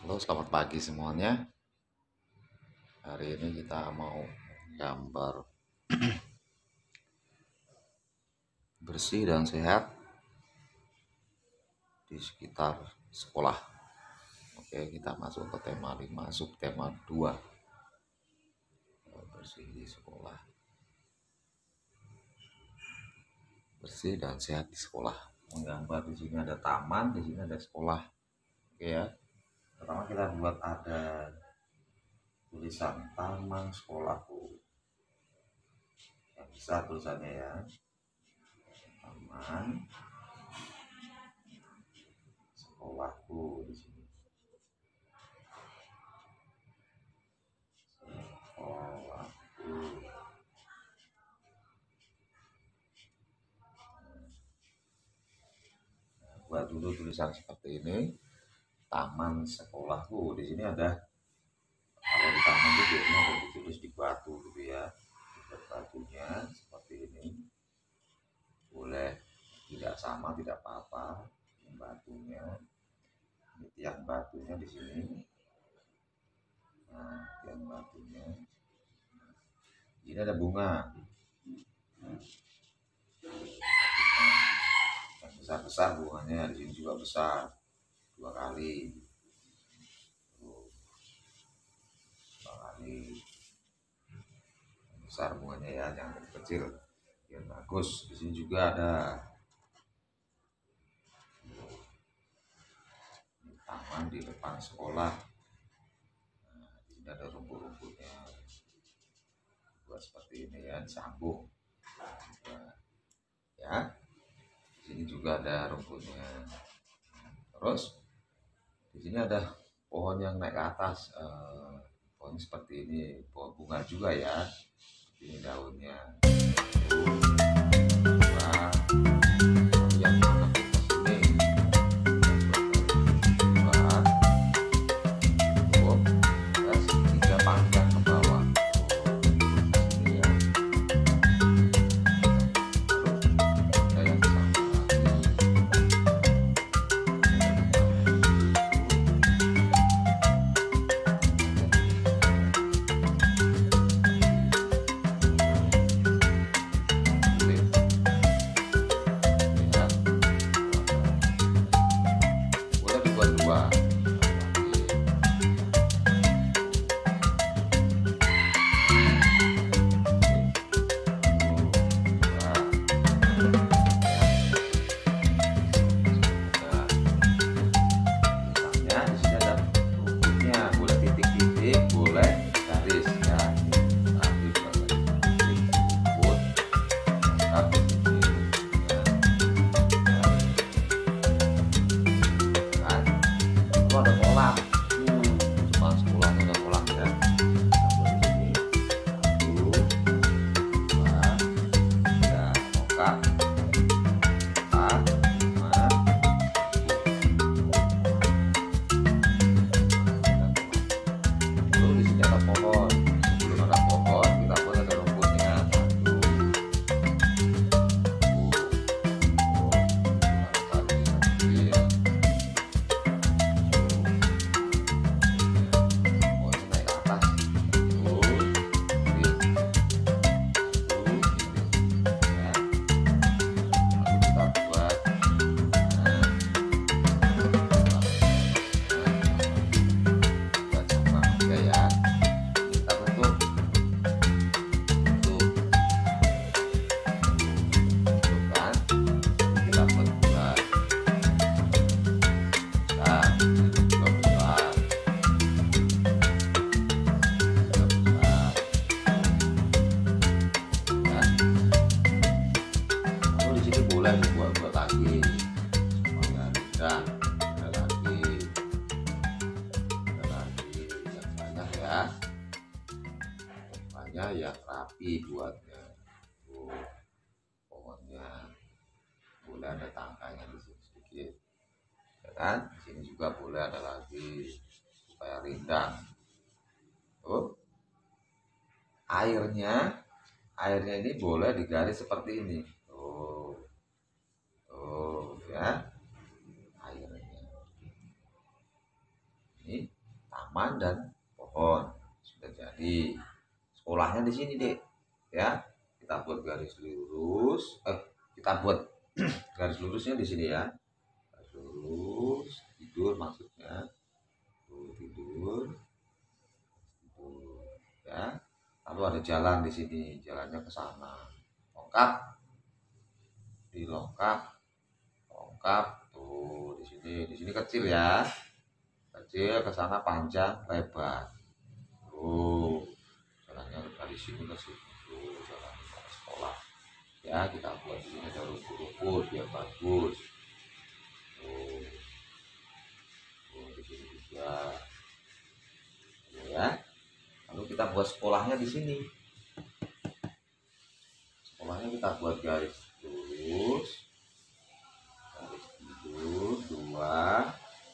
Halo, selamat pagi semuanya. Hari ini kita mau gambar bersih dan sehat di sekitar sekolah. Oke, kita masuk ke tema 5, subtema 2. Bersih di sekolah. Bersih dan sehat di sekolah. Menggambar di sini ada taman, di sini ada sekolah. Oke ya. Pertama kita buat ada tulisan taman sekolahku. Yang besar tulisannya ya. Taman sekolahku di sini. Sekolahku. Buat dulu tulisan seperti ini. Taman sekolahku. Di sini ada, kalau di taman itu biasanya ada ditulis di batu gitu ya. Di batunya seperti ini. Boleh tidak sama, tidak apa-apa. Batunya, ini tiang batunya di sini. Nah, tiang batunya. Ini ada bunga. Yang besar-besar bunganya, di sini juga besar. 2 kali. 2 kali. Yang besar bunganya ya, jangan kecil. Biar bagus. Di sini juga ada taman di depan sekolah. Nah, di sini ada rumput-rumputnya. Buat seperti ini ya, disambung. Ya. Di sini juga ada rumputnya. Terus di sini ada pohon yang naik ke atas. Pohon seperti ini, pohon bunga juga ya. Ini daunnya. Ada kolam. Depan sekolah ada kolam ya. Boleh dibuat-buat lagi. Ada lagi yang banyak ya. Banyak yang rapi buatnya. Pohonnya boleh ada tangkanya di sini sedikit, ya kan? Di sini juga boleh ada lagi supaya rindang. Airnya ini boleh digaris seperti ini. Ya, airnya ini taman dan pohon. Sudah jadi. Sekolahnya di sini, Dek. Ya. Kita buat garis lurus. Kita buat garis lurusnya di sini ya. Garis lurus, tidur maksudnya. Tuh, tidur. Tidur, ya. Lalu ada jalan di sini, jalannya ke sana. Lengkap. Dilongkap, lengkap. Tuh, di sini kecil ya. Kecil, ke sana panjang, lebar. Tuh, jalannya dari sini ke sini. Tuh, jalan ke sekolah. Ya, kita buat di sini ada rumput-rumput biar bagus. Tuh, tuh di sini juga. Tuh, ya. Lalu kita buat sekolahnya di sini. Sekolahnya kita buat garis lurus, garis tidur, 2.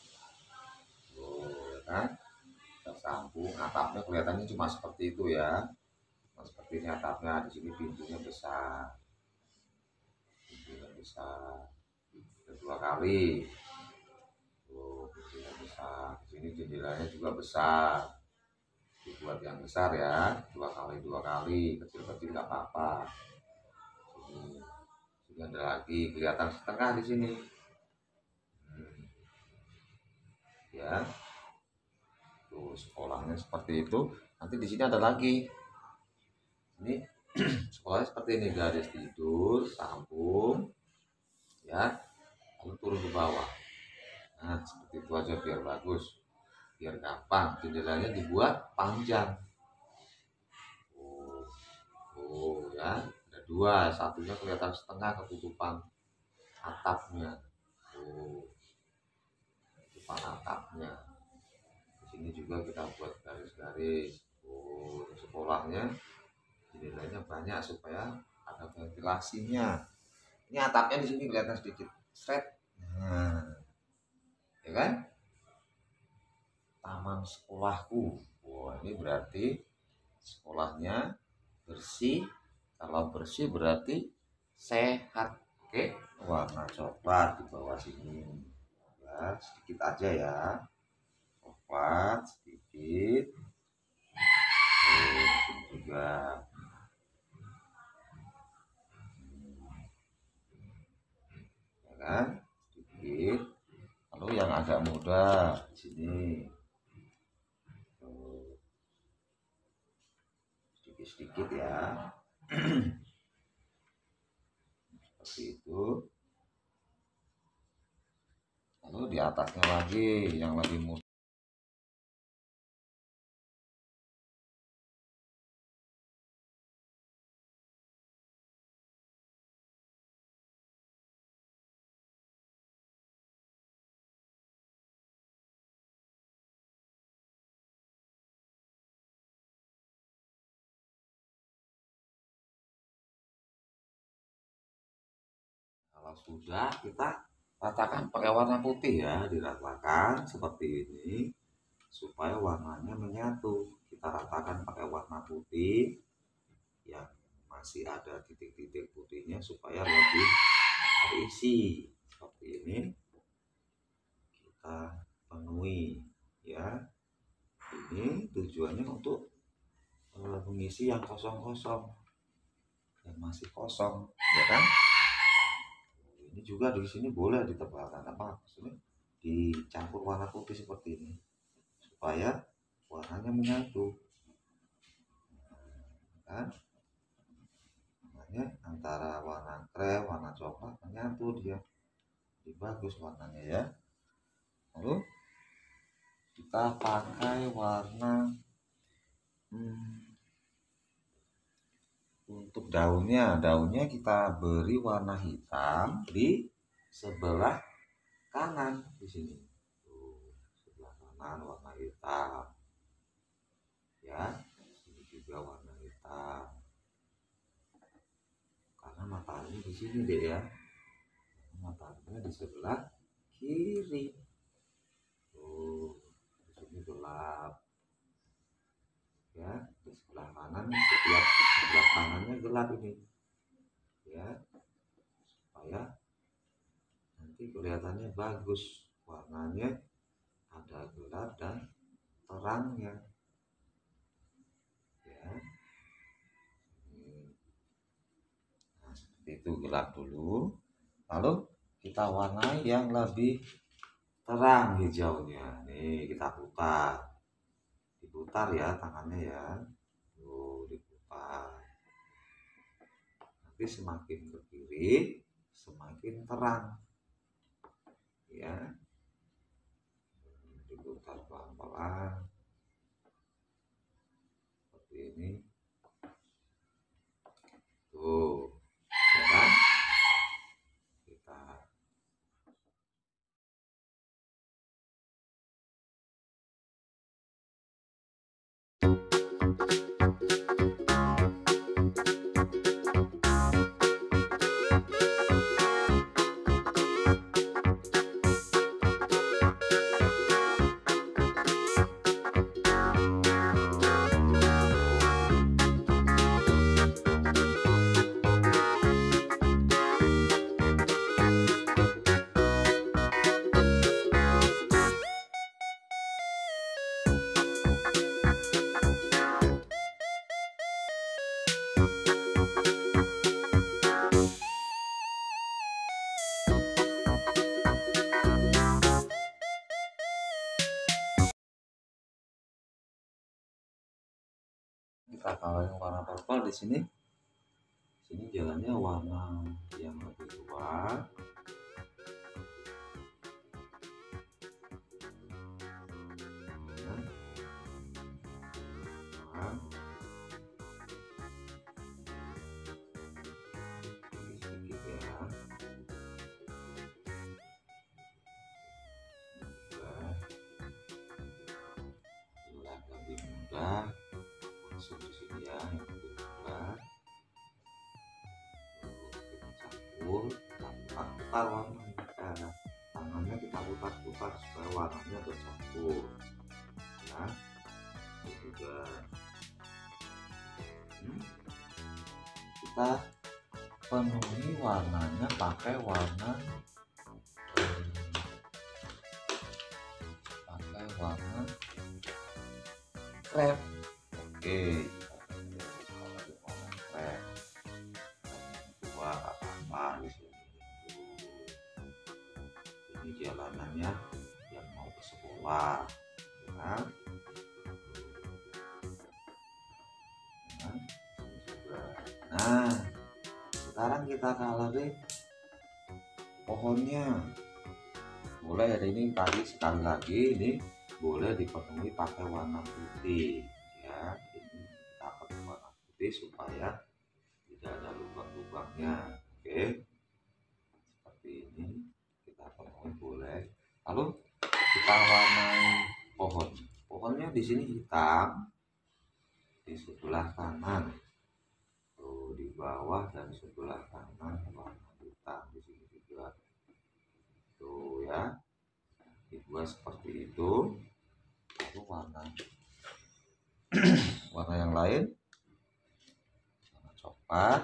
Tuh, ya kan? Kita sambung. Atapnya kelihatannya cuma seperti itu ya. Cuma seperti ini atapnya. Di sini pintunya besar. Pintunya besar. 2 kali. Tuh, pintunya besar. Di sini jendelanya juga besar. Dibuat yang besar ya. 2 kali 2 kali. Kecil-kecil nggak apa-apa. Sini ada lagi, kelihatan setengah di sini. Ya. Tuh, sekolahnya seperti itu. Nanti di sini ada lagi. Ini sekolahnya seperti ini, garis tidur, sambung, ya, lalu turun ke bawah. Nah, seperti itu aja biar bagus, biar gampang. Jendelanya dibuat panjang. Ya, ada 2, satunya kelihatan setengah ketutupan atapnya. Ketutupan atapnya. Di sini juga kita buat garis-garis. Sekolahnya jendelanya banyak supaya ada ventilasinya. Ini atapnya di sini kelihatan sedikit straight. Nah, ya kan? Taman sekolahku. Wah, ini berarti sekolahnya bersih. Kalau bersih berarti sehat. Oke, warna coklat di bawah sini. Ya, sedikit aja ya. Coklat sedikit. Ini juga. Ya kan? Sedikit. Lalu yang agak muda di sini. Sedikit-sedikit ya. Seperti itu. Lalu di atasnya lagi yang lebih mudah. Kalau sudah, kita ratakan pakai warna putih ya, diratakan seperti ini supaya warnanya menyatu. Kita ratakan pakai warna putih yang masih ada titik-titik putihnya supaya lebih terisi. Seperti ini kita penuhi ya. Ini tujuannya untuk mengisi yang kosong-kosong, yang masih kosong, ya kan? Ini juga di sini boleh ditebalkan apa maksudnya, dicampur warna putih seperti ini supaya warnanya menyatu, kan? Makanya antara warna krem, warna coklat menyatu dia, jadi bagus warnanya ya. Lalu kita pakai warna untuk daunnya kita beri warna hitam di sebelah kanan di sini. Tuh, sebelah kanan warna hitam. Ya, ini juga warna hitam. Karena matanya di sini deh ya. Matanya di sebelah kiri. Tuh, di sini gelap. Ya, di sebelah kanan, setiap sebelah kanannya gelap ini. Ya, supaya nanti kelihatannya bagus, warnanya ada gelap dan terangnya ya. Nah, seperti itu, gelap dulu, lalu kita warnai yang lebih terang hijaunya. Nih kita diputar ya tangannya ya, tuh diputar. Nanti semakin ke kiri semakin terang ya, diputar pelan-pelan seperti ini tuh ya kan. Kita kalau yang warna purple di sini jalannya warna yang lebih tua. Lebih mudah masuk di sini ya, yang lebih mudah. Kita putar warnanya, tangannya kita putar-putar supaya warnanya bercampur ya. Ini juga kita penuhi warnanya pakai warna krem. Oke, krem dua apa di sini. Ini jalanannya yang mau ke sekolah ya. Nah, sekarang kita colorin pohonnya. Mulai hari ini tadi sekali lagi ini boleh dipenuhi pakai warna putih ya. Ini kita pakai warna putih supaya tidak ada lubang-lubangnya. Oke, seperti ini kita penuhi boleh. Lalu kita warnai pohonnya di sini hitam di sebelah kanan, tuh di bawah dan sebelah kanan warna hitam di sini juga tuh ya, dibuat seperti itu. Lalu warna yang lain, warna coklat.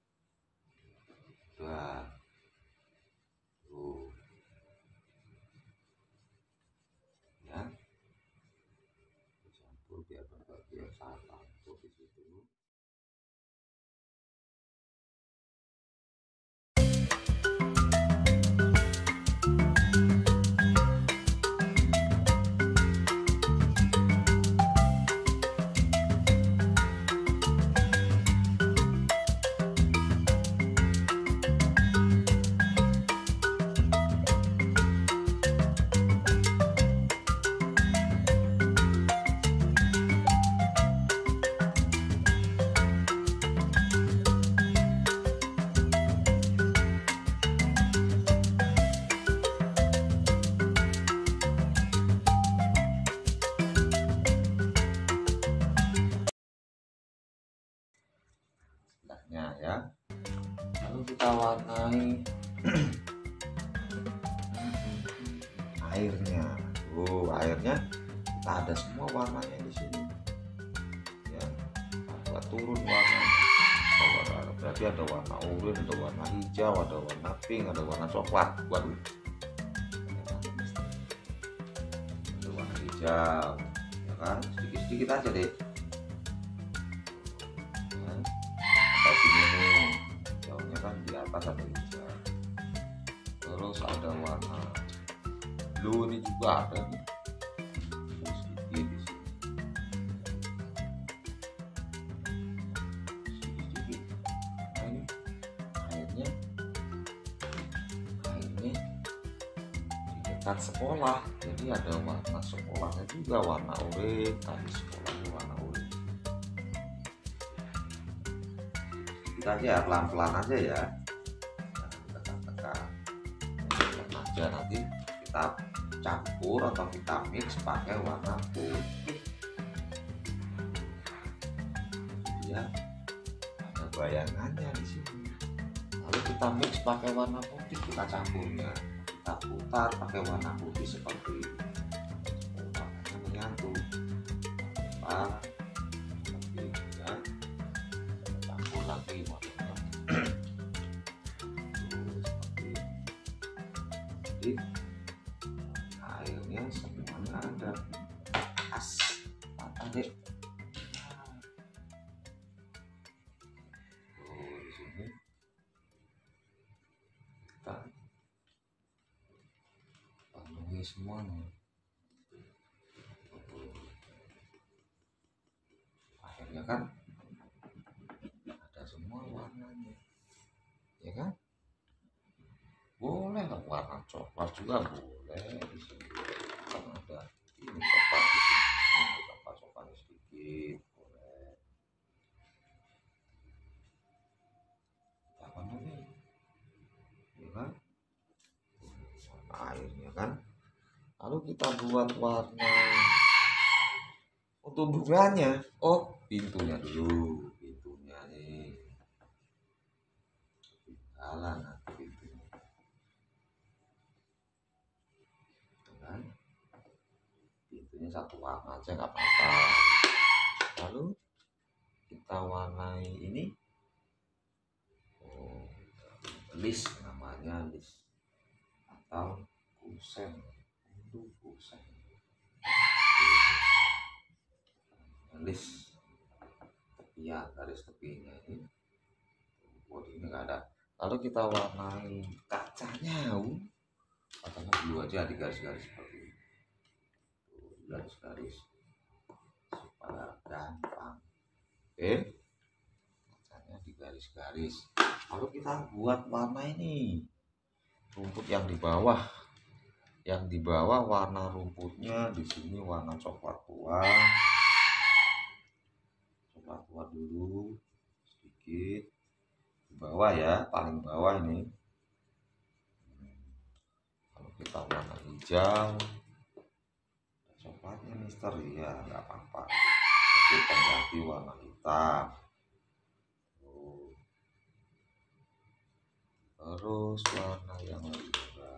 Nah, tuh ya, dicampur biar sama di situ. Ya, lalu kita warnai airnya. Airnya kita ada semua warnanya di sini ya, kita turun warnanya. Berarti ada warna oranye, ada warna hijau, ada warna pink, ada warna coklat. Waduh, ada warna hijau ya. kan, sedikit-sedikit aja deh. Nah, ada sini nih jauhnya kan di atas ada hijau, terus ada warna blue ini juga ada nih sedikit di sini, sedikit-sedikit. Nah ini airnya di dekat sekolah, jadi ada warna sekolahnya juga, warna oranye. Tadi sekolahnya warna oranye. Kita aja ya, pelan-pelan aja ya, jangan tekan-tekan, pelan aja. Nanti kita campur atau kita mix pakai warna putih ya, ada bayangannya di sini. Lalu kita mix pakai warna putih, kita campurnya, kita putar pakai warna putih seperti ini. Warnanya menyatu, seperti ini ya. Campur lagi warnanya seperti ini. Jadi airnya semuanya ada, as patah deh. Di sini kita penuhi semuanya. Akhirnya kan ada semua warnanya, ya kan? Boleh lah warna coklat juga boleh di sini. Kan ada ini coklat di sini, coklat sedikit boleh. Apa namanya? Ya kan? Warna airnya kan. Lalu kita buat warna untuk bunganya. Oh, pintunya dulu, pintunya nih. Tinggalan nanti pintunya. Kan? Pintunya satu warna aja nggak apa-apa. Lalu kita warnai ini, list namanya, list atau kusen, untuk kusen, list tepian, garis tepinya ini. Oh, ini nggak ada. Lalu kita warnai kacanya, kacanya dulu aja di garis-garis seperti ini, garis-garis supaya gampang. Oke, kacanya di garis-garis. Lalu kita buat warna ini, rumput yang di bawah. Yang di bawah warna rumputnya di sini warna coklat tua. Coklat tua dulu sedikit di bawah ya, paling bawah ini. Kalau kita warna hijau, coklatnya misteri ya, nggak apa-apa. Kita ganti warna hitam. Terus warna yang lain juga.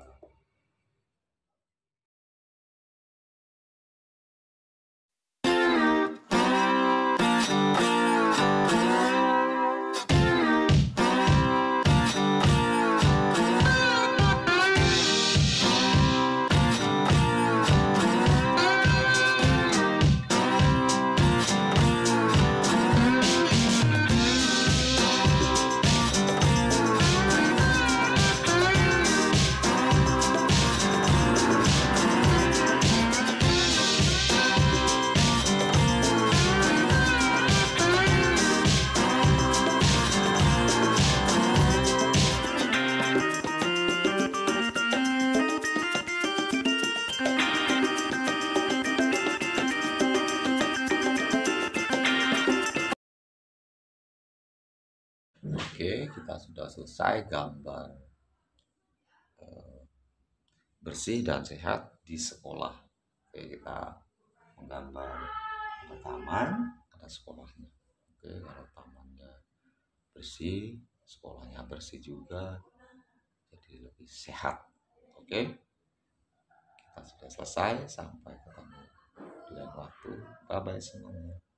Oke, kita sudah selesai gambar bersih dan sehat di sekolah. Oke, kita menggambar ada taman, ada sekolahnya. Oke, kalau tamannya bersih, sekolahnya bersih juga, jadi lebih sehat. Oke, kita sudah selesai. Sampai ketemu di lain waktu. Bye bye semuanya.